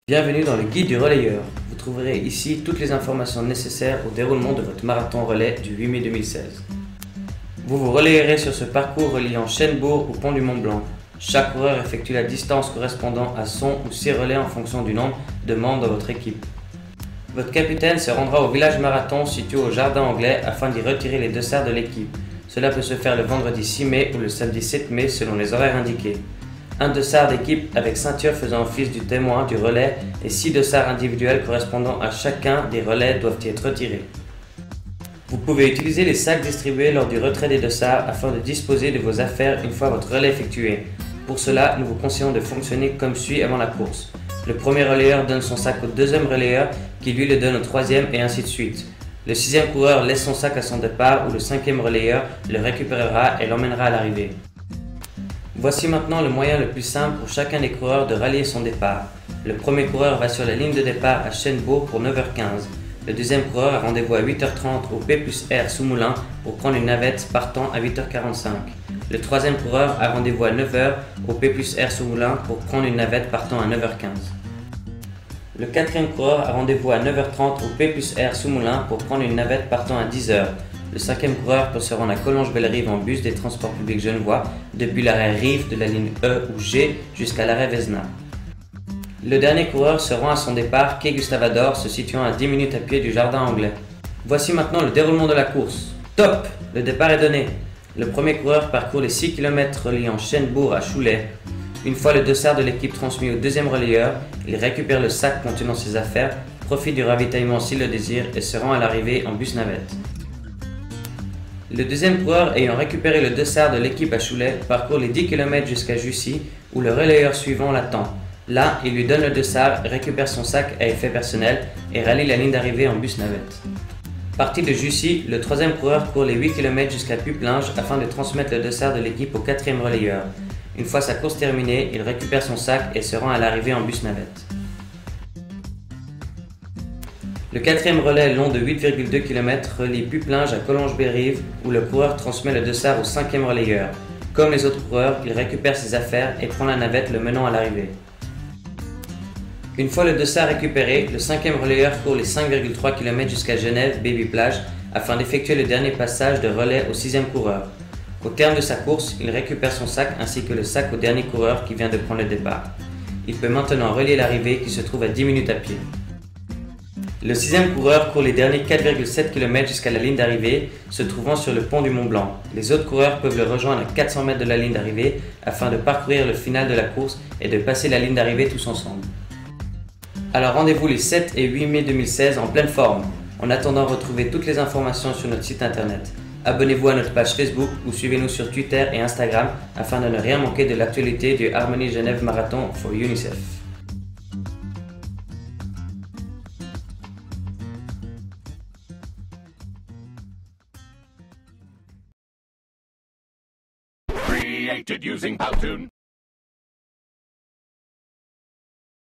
Bienvenue dans le guide du relayeur. Vous trouverez ici toutes les informations nécessaires au déroulement de votre marathon relais du 8 mai 2016. Vous vous relayerez sur ce parcours reliant Chênebourg au pont du Mont Blanc. Chaque coureur effectue la distance correspondant à son ou ses relais en fonction du nombre de membres de votre équipe. Votre capitaine se rendra au village marathon situé au Jardin Anglais afin d'y retirer les dossards de l'équipe. Cela peut se faire le vendredi 6 mai ou le samedi 7 mai selon les horaires indiqués. Un dossard d'équipe avec ceinture faisant office du témoin du relais et 6 dossards individuels correspondant à chacun des relais doivent y être retirés. Vous pouvez utiliser les sacs distribués lors du retrait des dossards afin de disposer de vos affaires une fois votre relais effectué. Pour cela, nous vous conseillons de fonctionner comme suit avant la course. Le premier relayeur donne son sac au deuxième relayeur qui lui le donne au troisième et ainsi de suite. Le sixième coureur laisse son sac à son départ ou le cinquième relayeur le récupérera et l'emmènera à l'arrivée. Voici maintenant le moyen le plus simple pour chacun des coureurs de rallier son départ. Le premier coureur va sur la ligne de départ à Chênebourg pour 9h15. Le deuxième coureur a rendez-vous à 8h30 au P+R sous Moulins pour prendre une navette partant à 8h45. Le troisième coureur a rendez-vous à 9h au P+R sous Moulins pour prendre une navette partant à 9h15. Le quatrième coureur a rendez-vous à 9h30 au P+R sous Moulins pour prendre une navette partant à 10h. Le cinquième coureur peut se rendre à Collonges-Bellerive en bus des transports publics genevois depuis l'arrêt Rive de la ligne E ou G jusqu'à l'arrêt Vézenat. Le dernier coureur se rend à son départ quai Gustave-Ador se situant à 10 minutes à pied du Jardin Anglais. Voici maintenant le déroulement de la course. Top! Le départ est donné. Le premier coureur parcourt les 6 km reliant Chênebourg à Choulais. Une fois le dossard de l'équipe transmis au deuxième relayeur, il récupère le sac contenant ses affaires, profite du ravitaillement s'il le désire et se rend à l'arrivée en bus navette. Le deuxième coureur ayant récupéré le dossard de l'équipe à Choulais parcourt les 10 km jusqu'à Jussy où le relayeur suivant l'attend. Là, il lui donne le dossard, récupère son sac à effet personnel et rallie la ligne d'arrivée en bus navette. Parti de Jussy, le troisième coureur court les 8 km jusqu'à Puplinge afin de transmettre le dossard de l'équipe au quatrième relayeur. Une fois sa course terminée, il récupère son sac et se rend à l'arrivée en bus navette. Le quatrième relais long de 8,2 km relie Puplinge à Collonges-Bellerive où le coureur transmet le dossard au cinquième relayeur. Comme les autres coureurs, il récupère ses affaires et prend la navette le menant à l'arrivée. Une fois le dossard récupéré, le cinquième relayeur court les 5,3 km jusqu'à Genève, Baby-Plage, afin d'effectuer le dernier passage de relais au sixième coureur. Au terme de sa course, il récupère son sac ainsi que le sac au dernier coureur qui vient de prendre le départ. Il peut maintenant relier l'arrivée qui se trouve à 10 minutes à pied. Le sixième coureur court les derniers 4,7 km jusqu'à la ligne d'arrivée, se trouvant sur le pont du Mont Blanc. Les autres coureurs peuvent le rejoindre à 400 mètres de la ligne d'arrivée afin de parcourir le final de la course et de passer la ligne d'arrivée tous ensemble. Alors rendez-vous les 7 et 8 mai 2016 en pleine forme. En attendant, retrouvez toutes les informations sur notre site internet. Abonnez-vous à notre page Facebook ou suivez-nous sur Twitter et Instagram afin de ne rien manquer de l'actualité du Harmony Genève Marathon for UNICEF. Created using Powtoon.